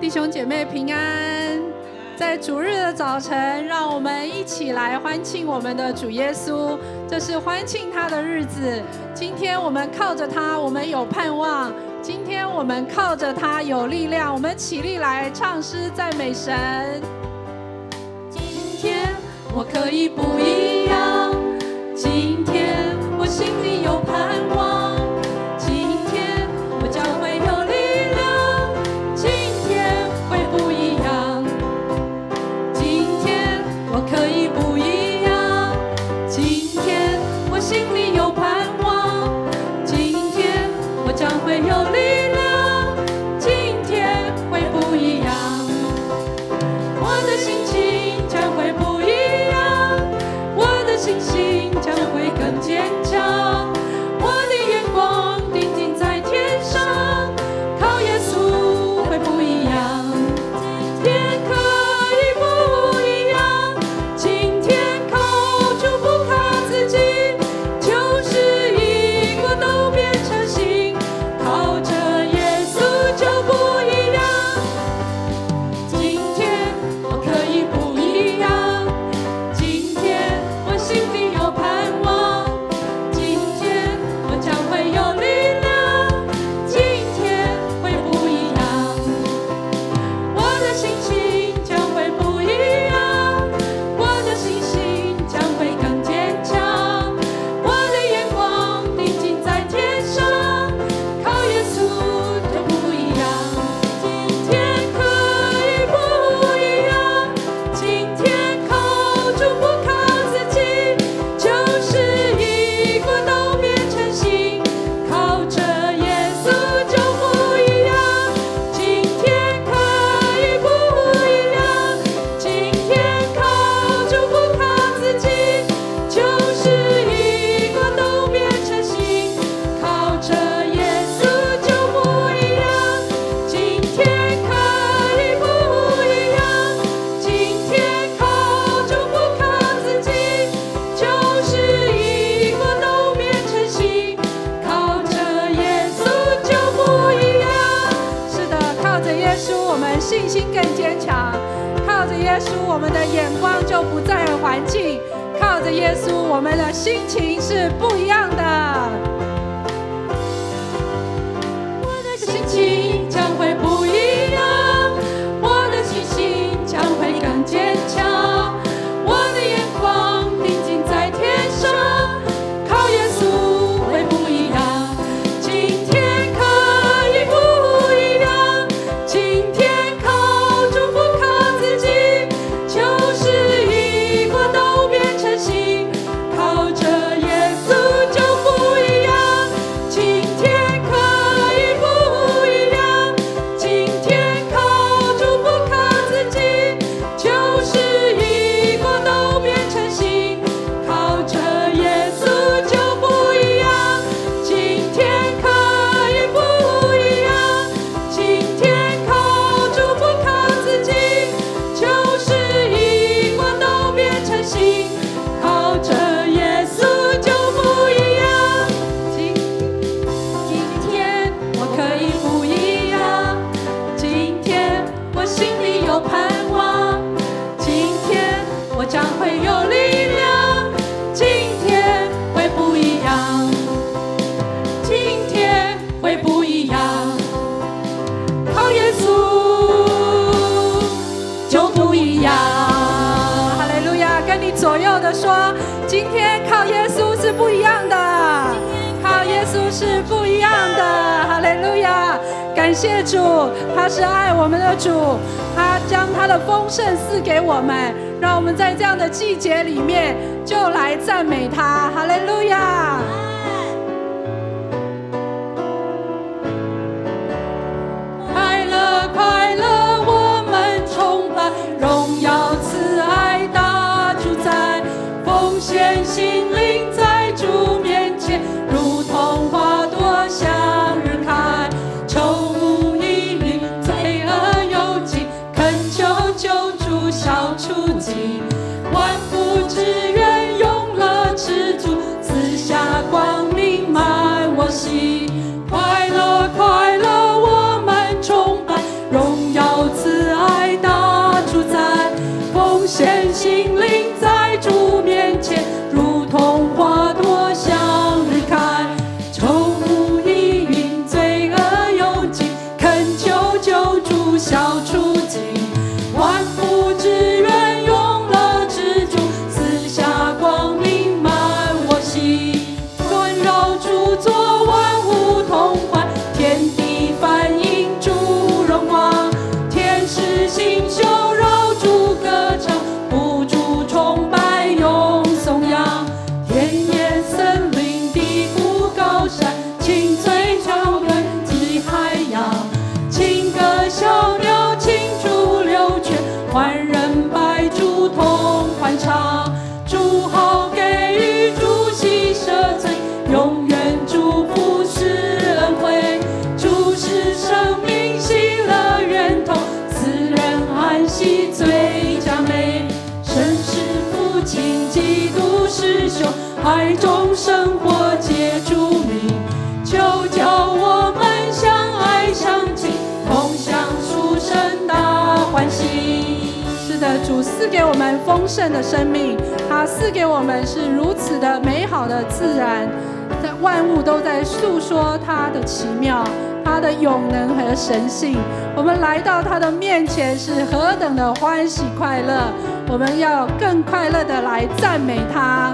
弟兄姐妹平安。在主日的早晨，让我们一起来欢庆我们的主耶稣，这是欢庆他的日子。今天我们靠着他，我们有盼望；今天我们靠着他有力量。我们起立来唱诗赞美神。今天我可以不一样，今天我心里有盼望，今天我将会有力量，今天会不一样。今天我可以不一样，今天我心里有盼望，今天我将会有力量，今天会不一样。我的心情将会不一样，我的信心将会更坚强，我的眼光定睛在天上，靠耶稣会不一样。今天可以不一样，今天靠主不靠自己，就是一个都变成新，靠着耶稣就不一样。今天我可以不一样，今天我心里有盼望，今天我将会有力量，今天会不一样。我的心情将会不一样，我的信心将会更坚强，我的眼光定睛在天上，靠耶稣就不一样。今天可以不一样，今天靠主不靠自己，就是一个都变成新，靠着耶稣就不一样。今天可以不一样，今天靠主不靠自己，就是一个都变成新，靠着耶稣就不一样。今天可以不一样，今天靠主不靠自己，就是一个都变成新，靠着耶稣就不一样。是的，靠着耶稣，我们信心更坚强；靠着耶稣，我们的眼光就不在于环境；靠着耶稣，我们的心情是不一样的。我的心情将会不一样，我的信心将会更坚强，我的眼光定睛在天上，靠耶稣会不一样。今天可以不一样，今天靠主不靠自己，就是一个都变成新，靠着耶稣就不一样。今天可以不一样，今天靠主不靠自己，就是一个都变成新，靠着耶稣就不一样。今天可以不一样，今天靠主不靠自己，就是一个都变成新，靠着耶稣就不一样。今天我可以不一样，今天我心里有盼望，今天我将会有力量，今天会不一样，今天会不一样，靠耶稣就不一样。哈利路亚！跟你左右的说，今天靠耶稣是不一样的，靠耶稣是不一样的。哈利路亚！感谢主，他是爱我们的主，他将他的丰盛赐给我们，让我们在这样的季节里面就来赞美他。哈利路亚！快乐快乐，我们崇拜，荣耀慈爱大主宰，奉献心灵在主面前，如同花朵向日开，愁无一缕，罪恶有尽，恳求救主消除尽，万福之源永乐之主，赐下光小鸟庆祝流泉，万人百主同欢唱。主好给予，主喜赦罪，永远祝福是恩惠。主是生命喜乐源头，赐人安息最佳美。神是父亲，基督是兄，爱中生活皆主名。求叫我们相爱相亲，同享属神大欢喜。 是的，主赐给我们丰盛的生命，他赐给我们是如此的美好的自然，万物都在诉说他的奇妙，他的永能和神性。我们来到他的面前是何等的欢喜快乐，我们要更快乐的来赞美他。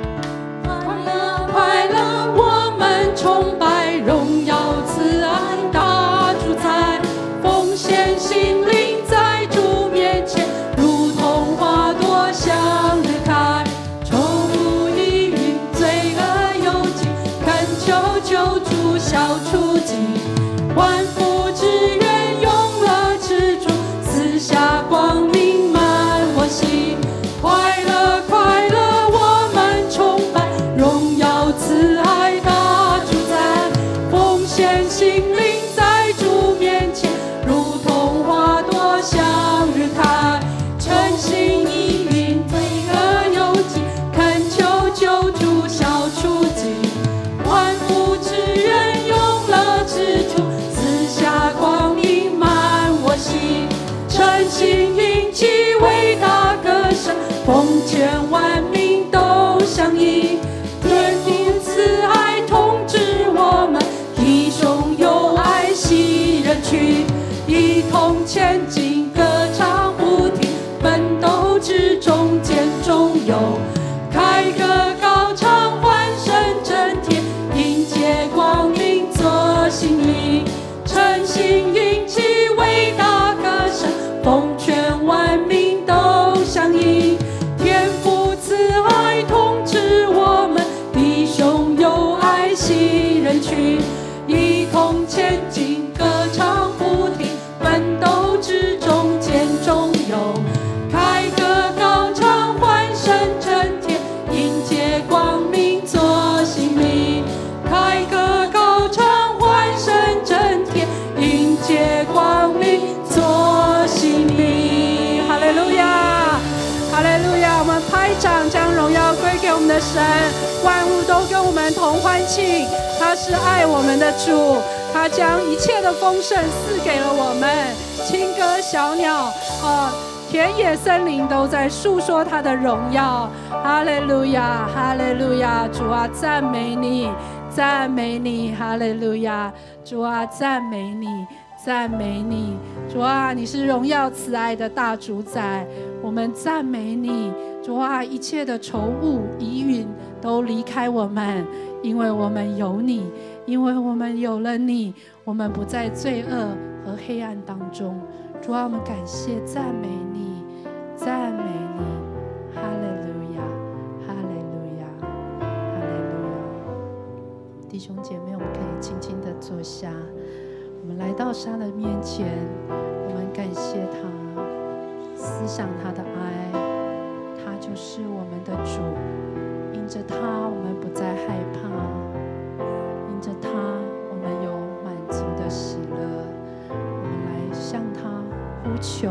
快乐，我们崇拜荣耀慈爱大主宰，奉献心灵在主面前，如同花朵向日开。愁不疑云，罪恶有尽，恳求救主消除尽，万福之源永乐之主，赐下光明满我心。快乐快乐，我们崇拜荣耀慈爱大主宰，奉献心灵在主面前，如同花朵向日开。诚心意云，罪恶有尽，恳求救主消除尽，万福之源永乐之主，赐下光明满我心。诚心引起伟大歌声，奉劝万民都相应。天地慈爱统治我们，弟兄友爱惜人群，一同前进，歌唱不停，奋斗之中见中有。开歌高唱，欢声震天，迎接光明做新命。诚心引起伟大歌声，奉劝万民都相应。天父慈爱统治我们，弟兄友爱惜人群，一同前进，歌唱不停，奋斗之中见中有。开歌高唱，欢声震天，迎接光明做新命。开歌高唱，欢声震天，迎接光明做新命。 哈利路亚，哈利路亚！我们拍掌，将荣耀归给我们的神，万物都跟我们同欢庆。他是爱我们的主，他将一切的丰盛赐给了我们。青歌小鸟，田野森林都在述说他的荣耀。哈利路亚，哈利路亚！主啊，赞美你，赞美你！哈利路亚！主啊，赞美你，赞美你！主啊，你是荣耀慈爱的大主宰，我们赞美你。主啊，一切的愁雾疑云都离开我们，因为我们有你，因为我们有了你，我们不在罪恶和黑暗当中。主啊，我们感谢赞美你，赞美你。哈利路亚，哈利路亚，哈利路亚！弟兄姐妹，我们可以轻轻地坐下，我们来到他的面前，我们感谢他，思想他的爱，他就是我们的主。因着他，我们不再害怕；因着他，我们有满足的喜乐。我们来向他呼求。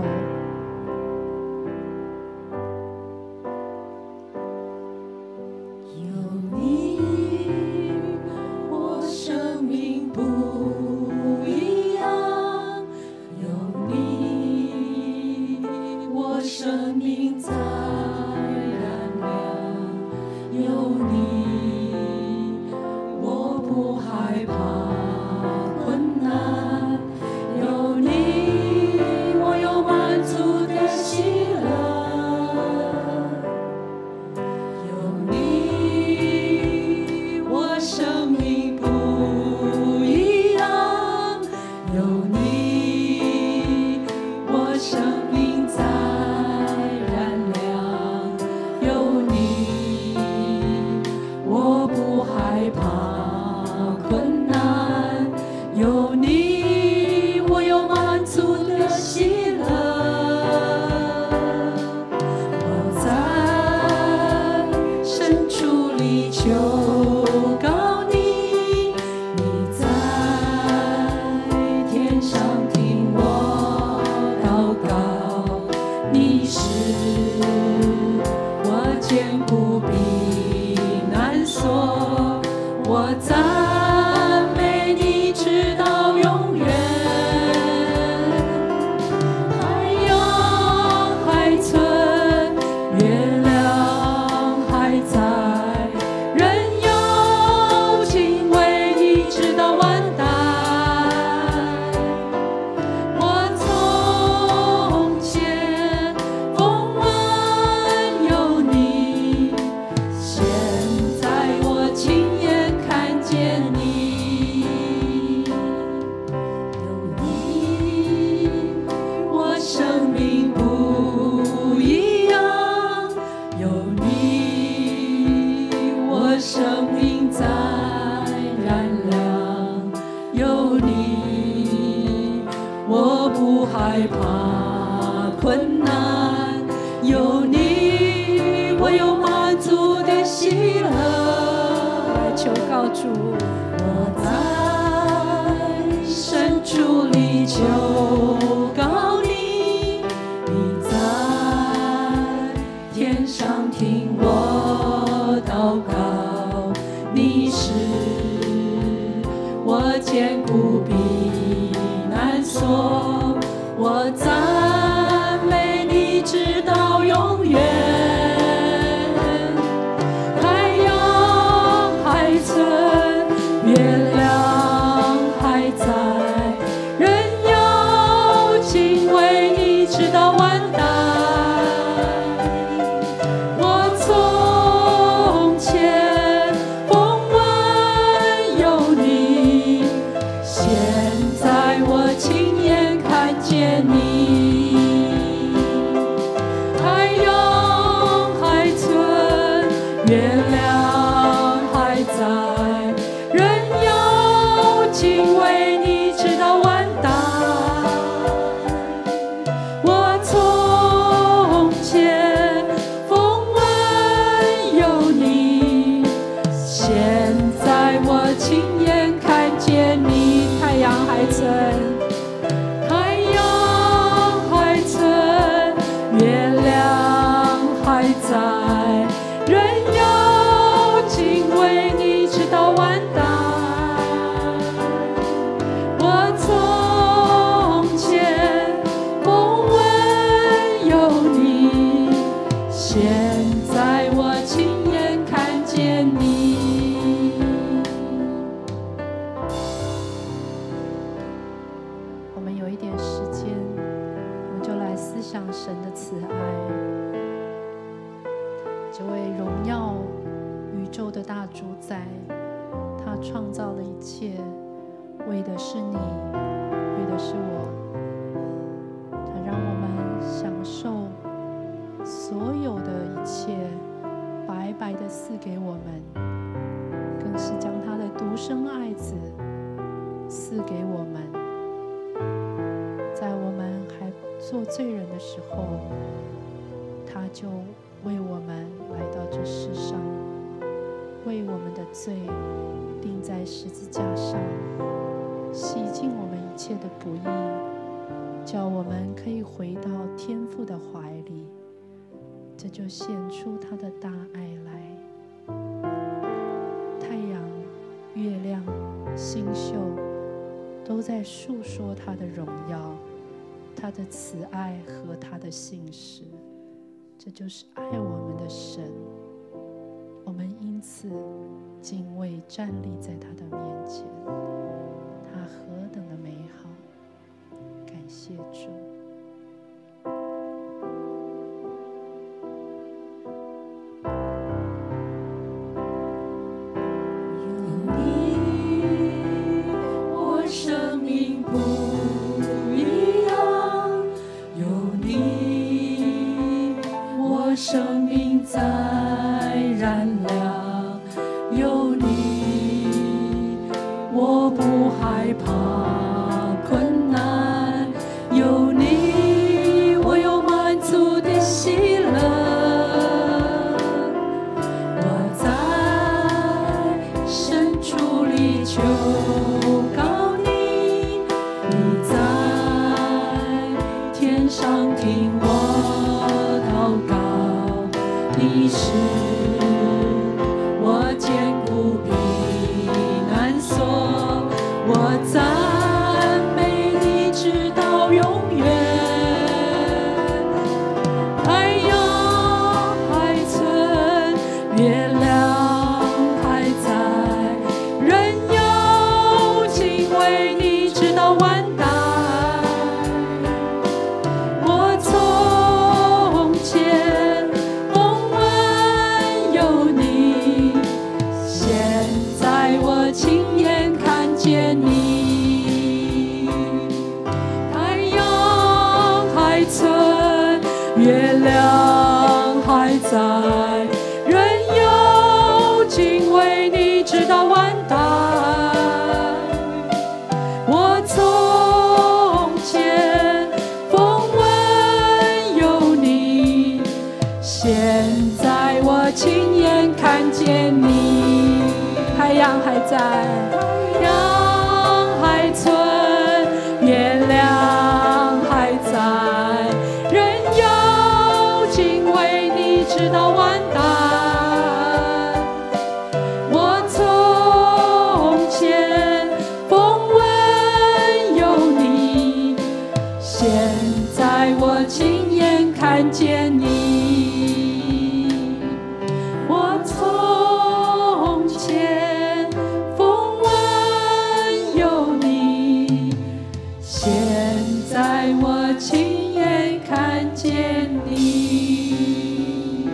有你，我生命不一样；有你，我生命在燃亮；有你，我不害怕困难。 害怕困难，有你，我有满足的喜乐。 求告主， 我在深处里求告你，你在天上听我祷告，你是我坚固避难所，我赞美你直到永远。太阳还存，月亮还在，人要敬畏你直到万代。我从前风闻有你，现在我亲眼看见你。太阳还存，月亮还在，人要敬畏你直到万代。我从前风闻有你，现在我亲眼看见你。 太阳还存， 太阳还存，月亮还在，人要敬畏你直到万代。我从前风闻有你，现在我亲眼看见你。 我们有一点时间，我们就来思想神的慈爱。这位荣耀宇宙的大主宰，他创造了一切，为的是你，为的是我。他让我们享受所有的一切，白白的赐给我们，更是将他的独生爱子赐给我们。在我们还做罪人的时候，他就为我们来到这世上，为我们的罪钉在十字架上，洗净我们一切的不义，叫我们可以回到天父的怀里。这就显出他的大爱来。太阳、月亮、星宿都在述说他的荣耀，他的慈爱和他的信实。这就是爱我们的神，我们因此敬畏站立在他的面前。他何等的美好，感谢主。 有你，我生命不一样，有你，我生命在燃亮，有你，我不害怕困难，有你，我有满足的喜乐。我在深处里求告你，你在天上听我祷告，你是我坚固避难所，我赞美你直到永远。太阳还存，月亮还在，人要敬畏你直到万代。我从前风闻有你，现在我亲眼看见你。太阳还存，月亮还在，人要敬畏你直到万代。我从在，阳还存，月亮还在，人要敬畏你，直到完蛋。我从前风闻有你，现在我亲眼看见你。我从前风闻有你，现在我亲眼看见你。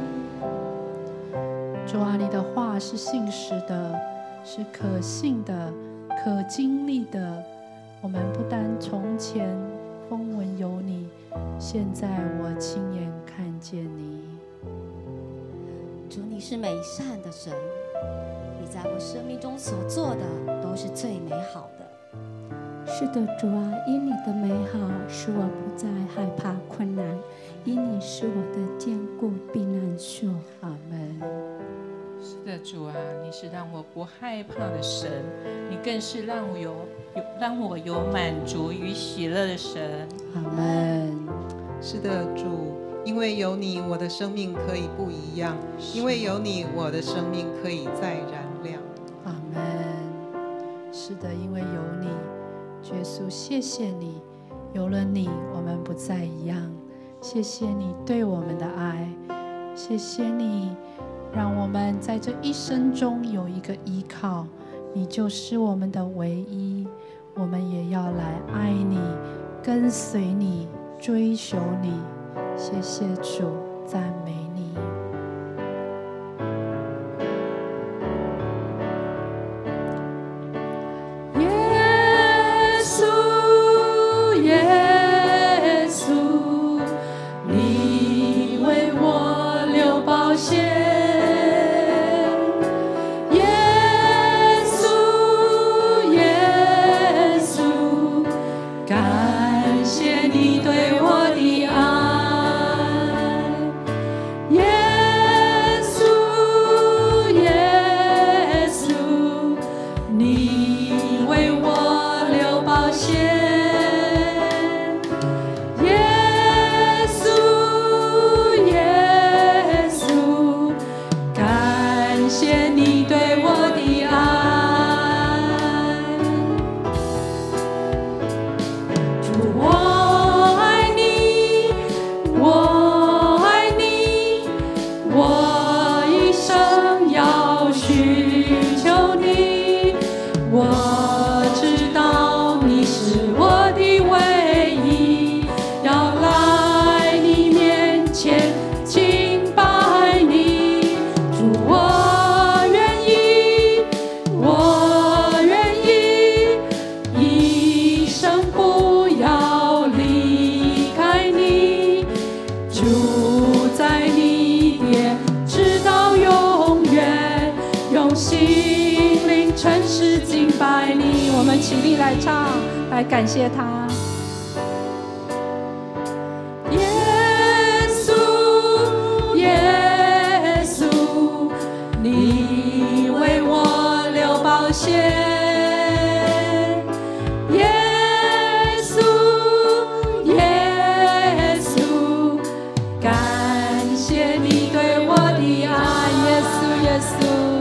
主啊，你的话是信实的，是可信的，可经历的。我们不单从前风闻有你，现在我亲眼看见你。 主，你是美善的神，你在我生命中所做的都是最美好的。 是的，主啊，因你的美好，使我不再害怕困难，因你是我的坚固避难所。 阿门。 是的，主啊，你是让我不害怕的神，你更是让我有满足与喜乐的神。 阿门。 是的，主，因为有你，我的生命可以不一样；因为有你，我的生命可以再燃亮。 阿门。是的，因为有你，耶稣，谢谢你，有了你，我们不再一样。谢谢你对我们的爱，谢谢你让我们在这一生中有一个依靠，你就是我们的唯一。我们也要来爱你，跟随你，追求你。谢谢主，赞美你。 耶稣，耶稣，你为我流宝血。 起立来唱，来感谢他。 耶稣，耶稣，你为我流宝血。耶稣，耶稣，感谢你对我的爱。耶稣，耶稣。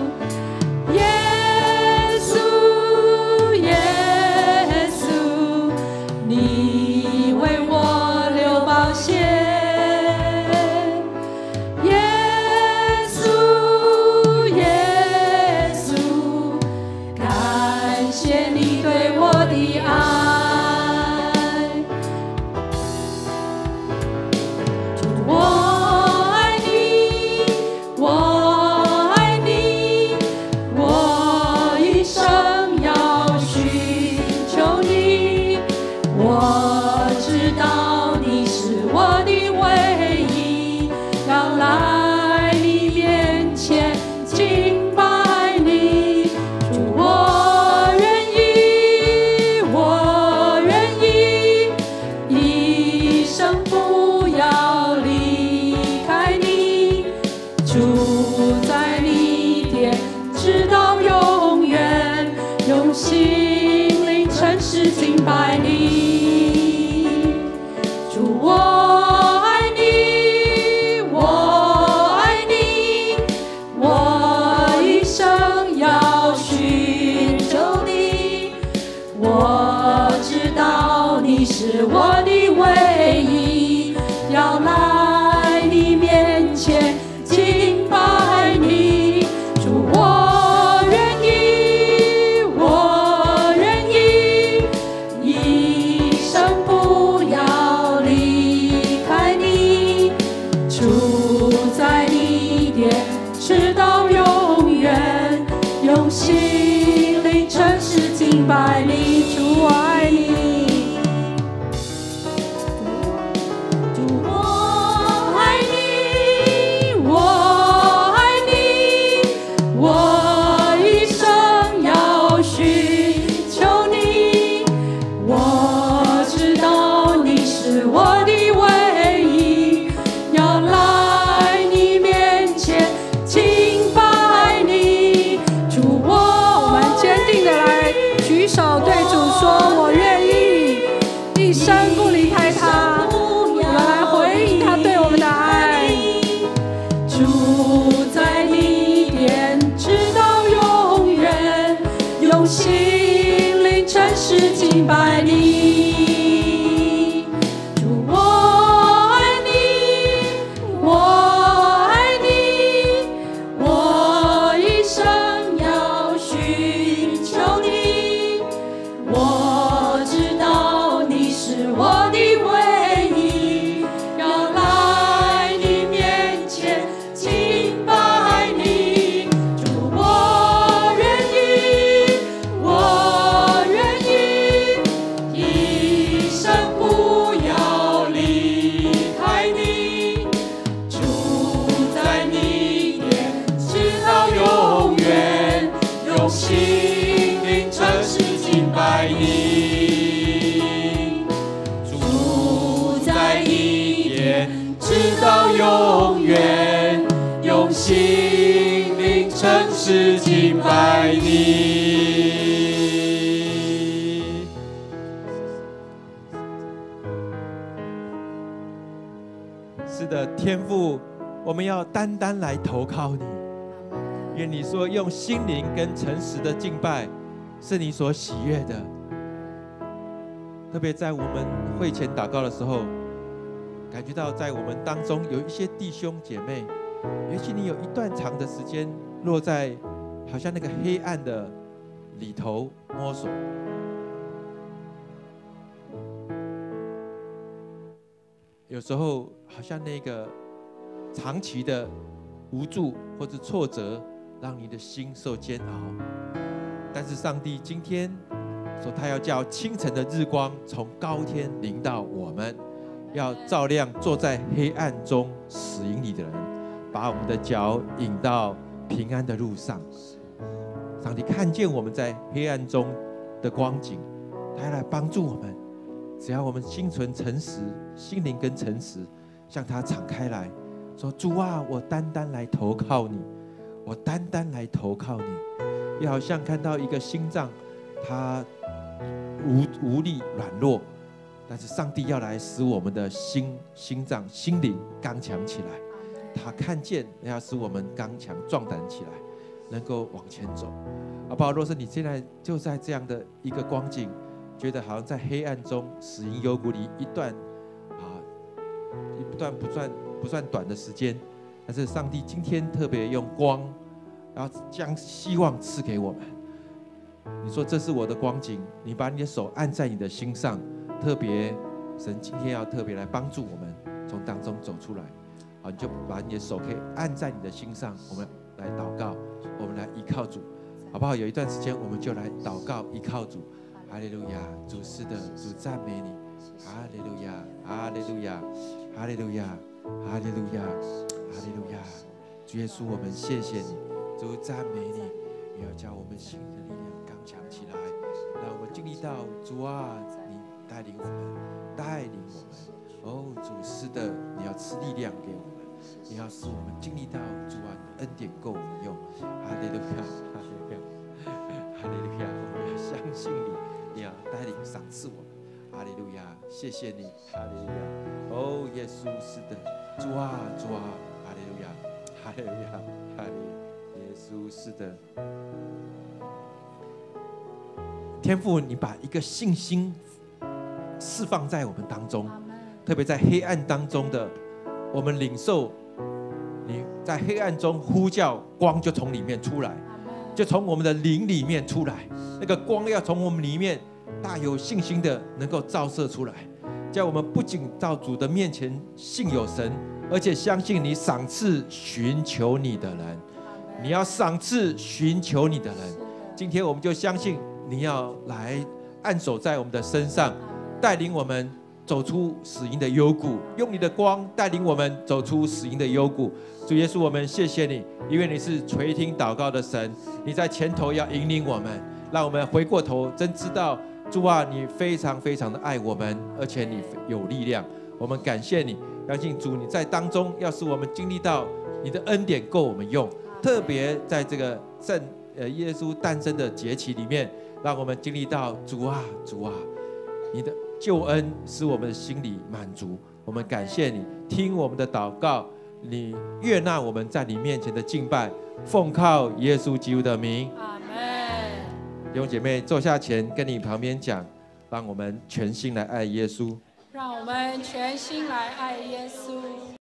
我知道你是我的唯一，要来你面前敬拜你。主，我愿意，我愿意，一生不要离开你，住在你殿，直到永远，用心灵诚实敬拜你。主，我爱你。主，我爱你，我爱你，我一生要寻求你。我知道你是我的唯一，要来你面前敬拜你。主， 我们坚定的来举手对主说：“我愿意，一生不离开他。”我们来回应他对我们的爱。 住在你殿，直到永远，用心灵诚实敬拜你。主，我爱你，我爱你，我一生要寻求你。我知道你是我的唯一，要来你面前敬拜你。主，我愿意，我愿意，一生不要离开你，住在你殿，直到永远，用心灵诚实敬拜你。住在你殿，直到永远，用心灵诚实敬拜你。 是的，天父，我们要单单来投靠你。愿你说用心灵跟诚实的敬拜是你所喜悦的。特别在我们会前祷告的时候，感觉到在我们当中有一些弟兄姐妹，也许你有一段长的时间落在好像那个黑暗的里头摸索，有时候好像那个长期的无助或者挫折，让你的心受煎熬。但是上帝今天说，他要叫清晨的日光从高天临到我们，要照亮坐在黑暗中死荫里的人，把我们的脚引到平安的路上。上帝看见我们在黑暗中的光景，他要来帮助我们。只要我们心存诚实，心灵跟诚实向他敞开来说，主啊，我单单来投靠你，我单单来投靠你。也好像看到一个心脏，它无力软弱，但是上帝要来使我们的心脏心灵刚强起来。他看见要使我们刚强壮胆起来，能够往前走。好不好？若是你现在就在这样的一个光景，觉得好像在黑暗中死荫幽谷里一段不算短的时间，但是上帝今天特别用光，然后将希望赐给我们。你说这是我的光景，你把你的手按在你的心上，特别神今天要特别来帮助我们从当中走出来。好，你就把你的手可以按在你的心上，我们来祷告，我们来依靠主，好不好？有一段时间我们就来祷告依靠主。哈利路亚，主是的，主赞美你。哈利路亚，哈利路亚，哈利路亚，哈利路亚，哈利路亚。主耶稣，我们谢谢你，主赞美你，你要叫我们心里的力量刚强起来，让我们经历到主啊，你带领我们，带领我们。哦，主是的，你要赐力量给我们，你要使我们经历到主啊，你的恩典够我们用。哈利路亚，哈利路亚，哈利路亚，我们要相信你，你要带领赏赐我们。哈利路亚，谢谢你，哈利路亚。哦，耶稣是的，主啊，主啊，哈利路亚，哈利路亚，哈利，耶稣是的。 天父，你把一个信心释放在我们当中，特别在黑暗当中的我们领受，你在黑暗中呼叫，光就从里面出来，就从我们的灵里面出来，那个光要从我们里面大有信心的能够照射出来，叫我们不仅到主的面前信有神，而且相信你赏赐寻求你的人，你要赏赐寻求你的人。今天我们就相信你要来按手在我们的身上，带领我们走出死荫的幽谷，用你的光带领我们走出死荫的幽谷。主耶稣，我们谢谢你，因为你是垂听祷告的神，你在前头要引领我们，让我们回过头真知道主啊，你非常非常的爱我们，而且你有力量。我们感谢你，相信主你在当中要使我们经历到你的恩典够我们用，特别在这个耶稣诞生的节期里面，让我们经历到主啊主啊，你的救恩使我们的心里满足。我们感谢你，听我们的祷告，你悦纳我们在你面前的敬拜，奉靠耶稣基督的名， 阿们。 弟兄姐妹坐下前跟你旁边讲，让我们全心来爱耶稣， 让我们全心来爱耶稣。